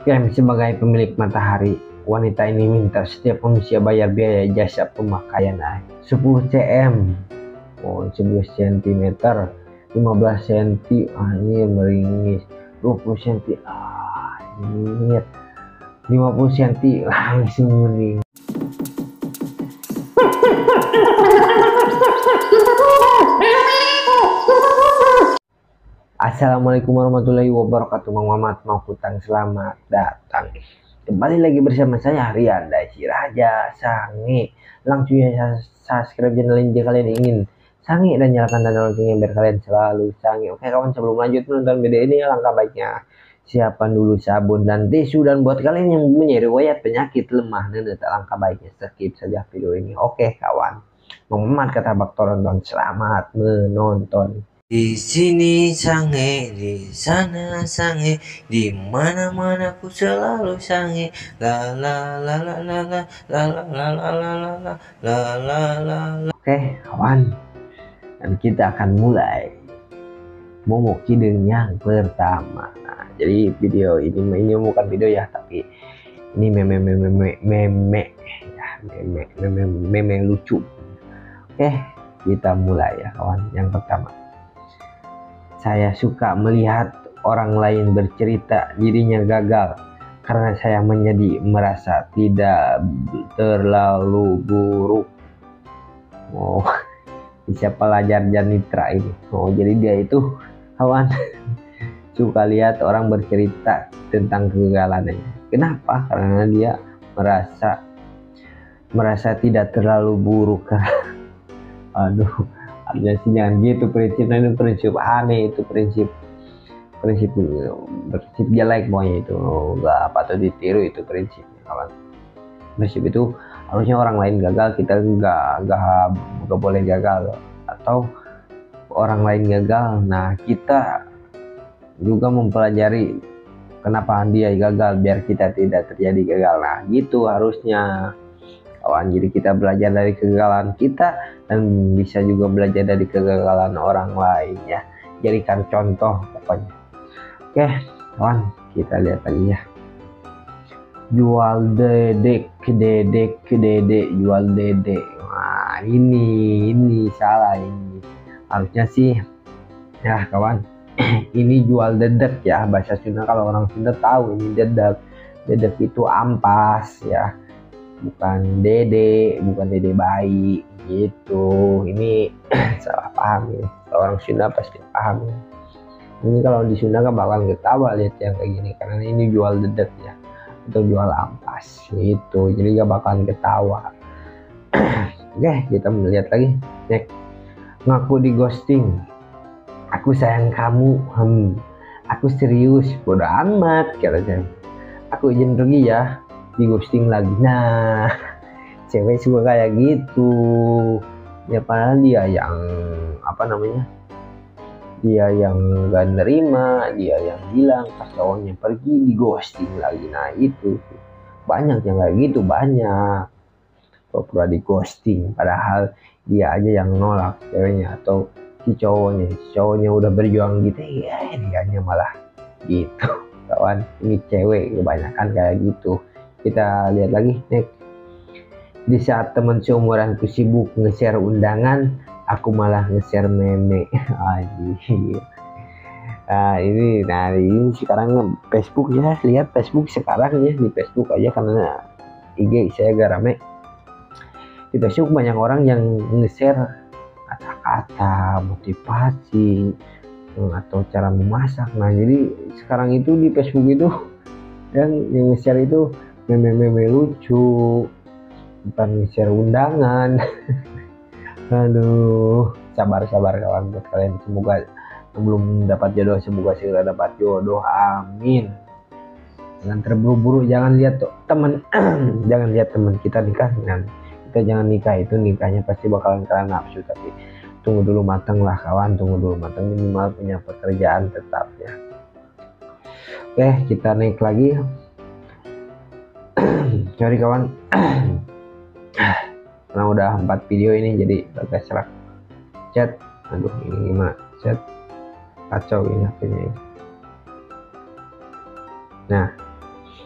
Yang sebagai pemilik matahari, wanita ini minta setiap manusia bayar biaya jasa pemakaian air 10 cm, 11 cm, 15 cm, ini meringis, 20 cm, anjir, 50 cm, langsung meringis. Assalamualaikum warahmatullahi wabarakatuh. Bang Mamat mau kutang, selamat datang. Kembali lagi bersama saya Rian Daisi Raja Sange. Langsung ya subscribe channel ini jika kalian ingin sange dan nyalakan tanda loncengnya biar kalian selalu sange. Oke kawan, sebelum lanjut menonton video ini, alangkah baiknya siapkan dulu sabun dan tisu, dan buat kalian yang punya riwayat penyakit lemah nenet, alangkah baiknya skip saja video ini. Oke kawan, Bang Mamat kata baktor nonton, selamat menonton. Di sini sange, di sana sange, di mana-mana ku selalu sange. La la la la la la la la la la la la la la la la. Oke kawan, dan kita akan mulai momok kideng yang pertama. Nah, jadi video ini bukan video ya, tapi ini meme ya, meme lucu. Oke, kita mulai ya kawan. Yang pertama, saya suka melihat orang lain bercerita dirinya gagal karena saya merasa tidak terlalu buruk. Oh, siapa pelajar Janitra ini? Oh, jadi dia itu kawan suka lihat orang bercerita tentang kegagalannya. Kenapa? Karena dia merasa tidak terlalu buruk. Aduh, artinya sih jangan gitu prinsipnya, itu prinsip aneh, itu prinsip jelek pokoknya, itu nggak patut ditiru, itu prinsipnya kawan. Prinsip itu harusnya orang lain gagal, kita nggak boleh gagal, atau orang lain gagal, nah kita juga mempelajari kenapa dia gagal biar kita tidak terjadi gagal. Nah gitu harusnya kawan. Jadi kita belajar dari kegagalan kita dan bisa juga belajar dari kegagalan orang lain ya, jadikan contoh pokoknya. Oke kawan, kita lihat lagi ya. Jual dedek jual dedek. Nah ini salah, ini harusnya sih ya kawan, ini jual dedek ya, bahasa Sunda. Kalau orang Sunda tahu ini dedek. Dedek itu ampas ya, bukan dede bayi gitu. Ini salah paham ya, orang Sunda pasti paham ya. Ini kalau di Sunda kan bakal ketawa lihat yang kayak gini, karena ini jual dedek ya, atau jual ampas gitu, jadi gak bakalan ketawa. Oke, kita melihat lagi. Next, ngaku di ghosting, aku sayang kamu, aku serius, bodo amat katanya, aku izin pergi ya, di ghosting lagi. Nah cewek suka kayak gitu ya, padahal dia yang dia yang gak nerima, dia yang bilang pas cowoknya pergi, di ghosting lagi. Nah itu banyak yang kayak gitu, banyak pura-pura di ghosting padahal dia aja yang nolak ceweknya, atau si cowoknya udah berjuang gitu ya, dianya malah gitu kawan. Ini cewek kebanyakan kayak gitu. Kita lihat lagi next. Di saat teman seumuranku sibuk nge-share undangan, aku malah nge-share meme. Anjir. Nah ini sekarang Facebook ya, lihat Facebook sekarang ya, di Facebook aja karena IG saya gak rame. Di Facebook banyak orang yang nge-share kata-kata motivasi atau cara memasak. Nah jadi sekarang itu di Facebook itu yang nge-share itu meme lucu, bukan nge-share undangan. Aduh, sabar kawan buat kalian, semoga yang belum dapat jodoh semoga segera dapat jodoh, amin. Jangan terburu-buru, jangan lihat teman jangan lihat teman kita nikah, nah kita jangan nikah, itu nikahnya pasti bakalan karena nafsu. Tapi tunggu dulu matang lah kawan, tunggu dulu matang, minimal punya pekerjaan tetap ya. Oke, kita naik lagi. Sorry kawan, karena udah 4 video ini jadi agak serak chat. Aduh ini gimana chat, kacau ini HP-nya ini. Nah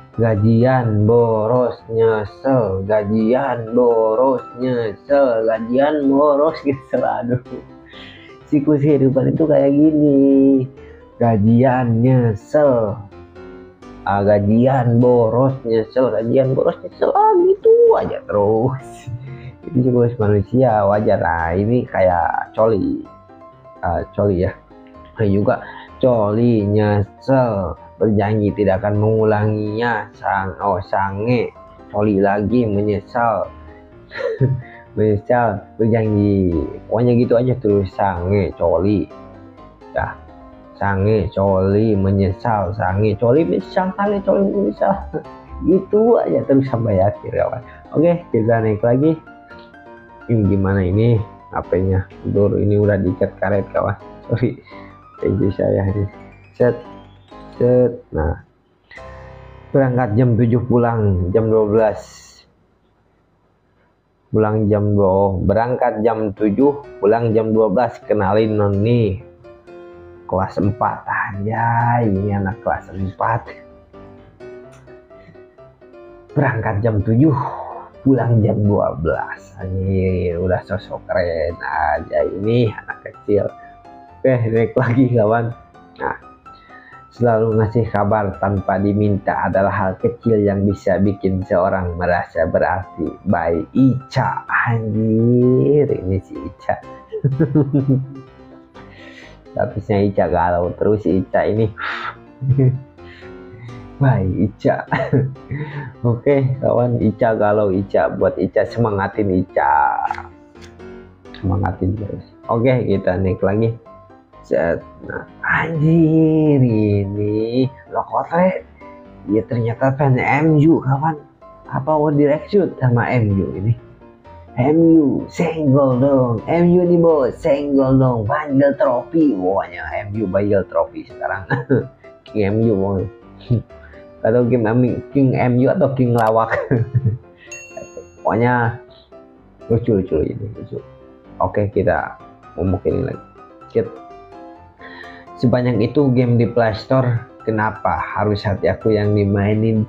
Gajian boros nyesel, gajian boros nyesel, gajian boros nyesel. Aduh, siklus kehidupan itu kayak gini. Gajian nyesel, gajian boros nyesel, gajian boros nyesel, gitu aja terus. Itu siklus manusia, wajar lah. Ini kayak coli, coli ya. Ini juga coli nyesel, berjanji tidak akan mengulanginya. Sange coli lagi, menyesal. Menyesal, berjanji, pokoknya gitu aja terus. Sange coli dah, sange coli menyesal, sange coli menyesal, sange coli menyesal. Gitu aja terus sampai akhir, kawan. Oke, kita naik lagi. Ini gimana ini HP-nya tidur, ini udah diikat karet, kawan. Sorry, ini saya ini set. Nah, berangkat jam 7, pulang jam 12. Berangkat jam 7, pulang jam 12. Kenalin non nih, kelas 4 aja, ini anak kelas 4. Berangkat jam 7, pulang jam 12. Ini udah sosok keren aja ini anak kecil. Oke, naik lagi, kawan. Nah, selalu ngasih kabar tanpa diminta adalah hal kecil yang bisa bikin seorang merasa berarti. By Ica. Anjir, ini si Ica. Habisnya Ica galau terus Ica ini. By Ica. Oke, kawan, Ica galau, Ica buat Ica, semangatin Ica. Semangatin terus. Oke, kita naik lagi. Nah, anjir, ini Lokotre dia ternyata fan MU, kawan. Apa One Direction sama MU ini? MU senggol dong, MU nih bos, senggol dong, banjel trofi. Pokoknya MU banjel trofi sekarang. King MU pokoknya. Atau King MU atau King Lawak. Pokoknya lucu ini, lucu. Oke, kita ngomongin lagi. Sebanyak itu game di Play Store, kenapa harus hati aku yang dimainin?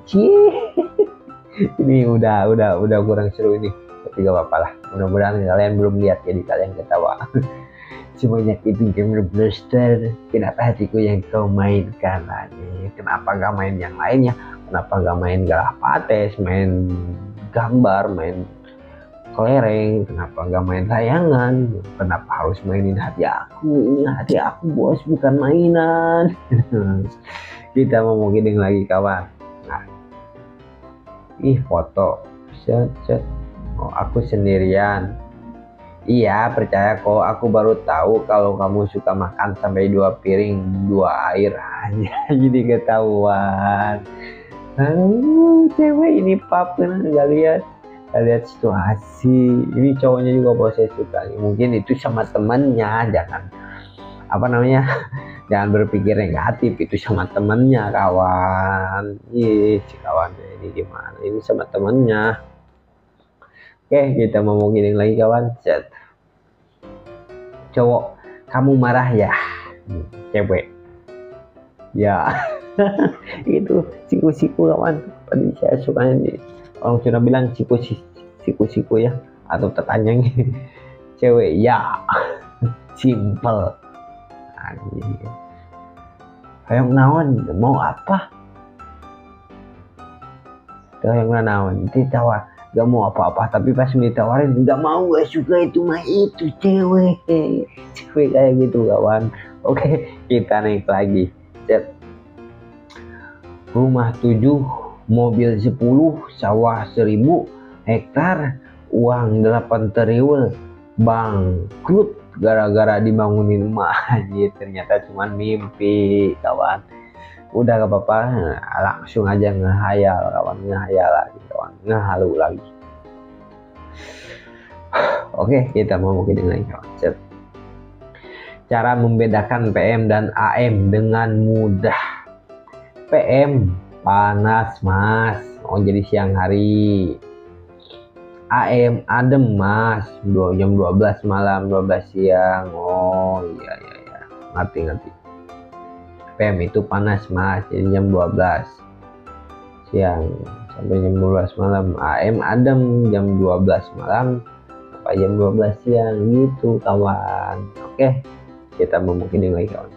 Ini udah kurang seru ini, tapi gak apa-apa lah. Mudah-mudahan kalian belum lihat jadi kalian ketawa. Sebanyak itu game di Play Store, kenapa hatiku yang kau mainkan lagi? Kenapa gak main yang lainnya? Kenapa gak main Galah Pates, main gambar, main kelereng? Kenapa gak main layangan? Kenapa harus mainin hati aku? Ini hati aku bos, bukan mainan. Kita mau giring lagi, kawan. Nah, foto set. Oh, aku sendirian. Iya, percaya kok, aku baru tahu kalau kamu suka makan sampai 2 piring 2 air aja. Jadi ketahuan. Cewek ini pap, nggak lihat situasi. Ini cowoknya juga posesif kali, mungkin itu sama temennya. Jangan jangan berpikir negatif, itu sama temennya, kawan. Kawan ini gimana, ini sama temennya. Oke, kita mau giring lagi, kawan. Set. Cowok, kamu marah ya? Cewek, ya. Itu siku-siku, kawan. Tadi saya sukanya di orang sudah bilang siku-siku ya, atau tetanjang. Cewek, ya. Simple. Hayang naon, mau apa? Hayang naon, ditawar, gak mau apa-apa, tapi pas ditawarin gak mau, gak suka, itu mah itu cewek kayak gitu, kawan. Oke, kita naik lagi. Set. Rumah 7, mobil 10, sawah 1000 hektar, uang 8 triliun, bangkrut gara-gara dibangunin emak. Ternyata cuma mimpi, kawan. Udah gak apa-apa, langsung aja ngehayal, kawan. Ngehayal lagi, kawan. Ngehalu lagi. Oke, kita mau mungkin lagi, kawan. Set. Cara membedakan PM dan AM dengan mudah. PM panas, mas, jadi siang hari. AM adem, mas, jam 12 malam, 12 siang. Oh iya, ngerti. PM itu panas, mas, jadi jam 12 siang sampai jam 12 malam, AM adem jam 12 malam sampai jam 12 siang gitu kawan. Oke, kita memungkinkan lagi kawan.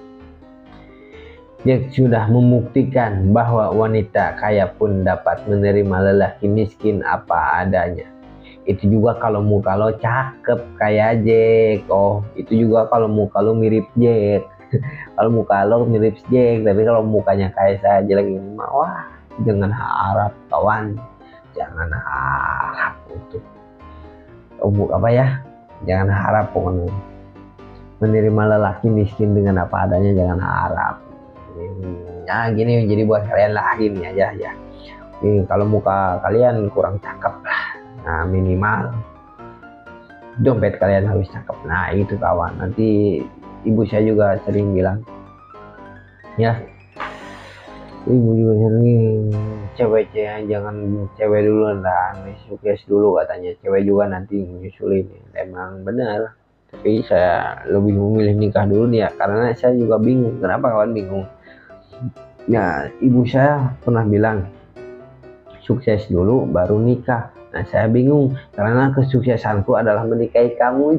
Dia sudah membuktikan bahwa wanita kaya pun dapat menerima lelaki miskin apa adanya. Itu juga kalau muka lo cakep kayak Jack. Oh, itu juga kalau muka lo mirip Jack. Kalau muka lo mirip Jack, tapi kalau mukanya kayak saya jelek ini mah, wah, jangan harap kawan. Jangan harap untuk apa ya? Jangan harap pokoknya menerima lelaki miskin dengan apa adanya, jangan harap. Ya gini, jadi buat kalian lah gini aja ya. Kalau muka kalian kurang cakep lah, nah minimal dompet kalian harus cakep. Nah itu kawan, nanti ibu saya juga sering bilang ya, ibu juga sering cewek jangan cewek dulu lah, sukses dulu katanya, cewek juga nanti menyusulin. Emang benar, tapi saya lebih memilih nikah dulu ya, karena saya juga bingung. Kenapa kawan bingung? Ya ibu saya pernah bilang sukses dulu baru nikah. Nah saya bingung karena kesuksesanku adalah menikahi kamu.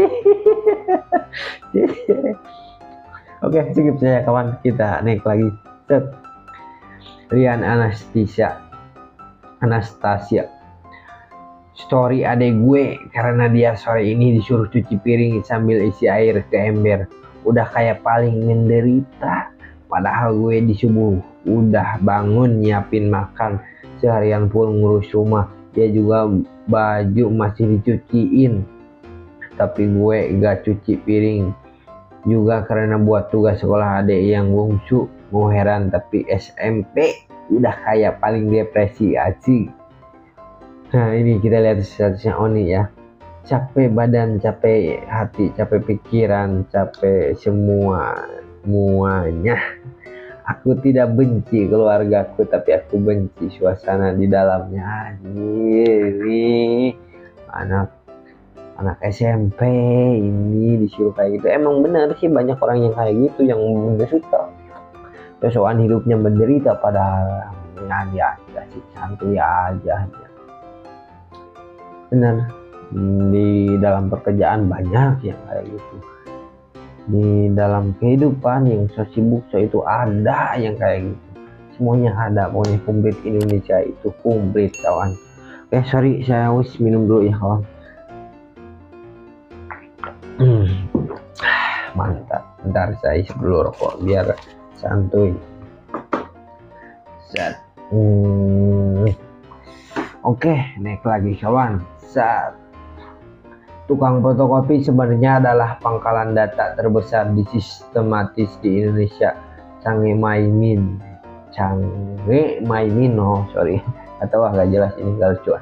Oke, skip saya kawan, kita naik lagi. Rian Anastasia, story adek gue karena dia sore ini disuruh cuci piring sambil isi air ke ember. Udah kayak paling menderita, padahal gue di subuh udah bangun nyiapin makan, seharian full ngurus rumah. Dia juga baju masih dicuciin, tapi gue gak cuci piring juga karena buat tugas sekolah adek yang bungsu. Mau heran tapi SMP udah kayak paling depresi asik. Nah ini kita lihat statusnya Oni ya, capek badan, capek hati, capek pikiran, capek semuanya. Aku tidak benci keluargaku, tapi aku benci suasana di dalamnya. Ini anak SMP ini disuruh kayak gitu. Emang bener sih, banyak orang yang kayak gitu, yang menderita, sosokan hidupnya menderita, padahal ya sih santuy aja. Bener, di dalam pekerjaan banyak yang kayak gitu. Di dalam kehidupan yang so sibuk itu ada yang kayak gitu. Semuanya ada, pokoknya komplit. Indonesia itu komplit kawan. Oke, sorry saya harus minum dulu ya kawan. Mantap, bentar saya isi dulu rokok biar santuy. Oke, naik lagi kawan. Tukang fotokopi sebenarnya adalah pangkalan data terbesar di sistematis di Indonesia. Canggih Maimin, atau agak jelas ini kalau cuan.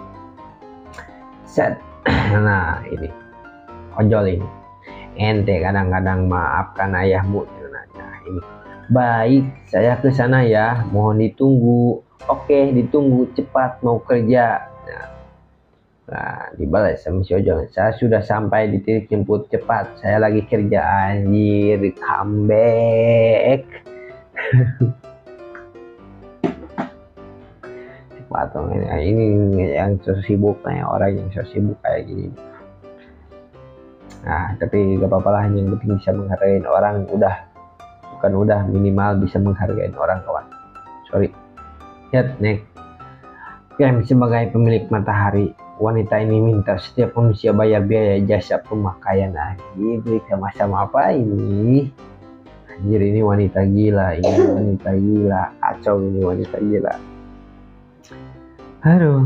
Nah ini ojol ini, ente kadang-kadang maafkan ayahmu. Nah ini baik, saya ke sana ya, mohon ditunggu. Oke, ditunggu, cepat mau kerja. Nah dibalas sama si ojol, saya sudah sampai di titik jemput, cepat saya lagi kerja. Anjir, comeback. Cepat dong, ini yang so sibuk kayak orang yang so sibuk kayak gini. Nah tapi gak apa-apa lah, yang penting bisa menghargai orang. Bukan minimal bisa menghargai orang kawan. Sorry. Lihat next. Sebagai pemilik matahari, wanita ini minta setiap manusia bayar biaya jasa pemakaian. Anjir, sama-sama apa ini? Anjir, ini wanita gila, kacau ini wanita gila. Aduh.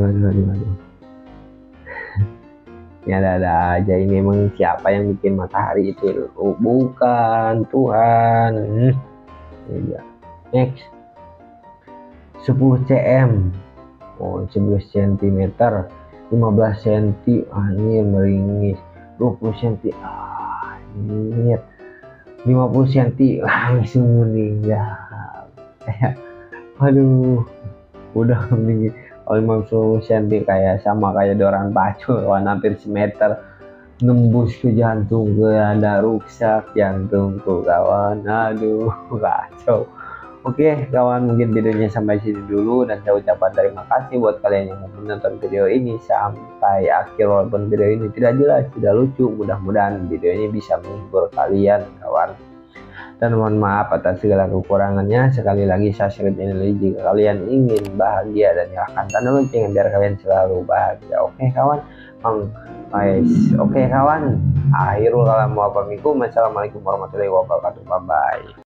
Ya ada aja ini, emang siapa yang bikin matahari itu? Bukan Tuhan. Ya. Next. 10 cm. 11 cm, 15 cm, anjir meringis. 20 cm, anjir 50 cm langsung meninggal. Aduh, udah meninggal. 50 cm kayak sama kayak Doran Pacul, hampir semeter, nembus ke jantung, ada rusak jantungku kawan. Aduh, kacau. Oke kawan, mungkin videonya sampai sini dulu, dan saya ucapkan terima kasih buat kalian yang menonton video ini sampai akhir. Walaupun video ini tidak jelas, tidak lucu, mudah-mudahan video ini bisa menghibur kalian kawan. Dan mohon maaf atas segala kekurangannya. Sekali lagi saya Syarif ini, jika kalian ingin bahagia dan nyalakan tanda lonceng biar kalian selalu bahagia. Oke kawan, oke kawan, akhirul kalam wa assalamualaikum warahmatullahi wabarakatuh. Bye bye.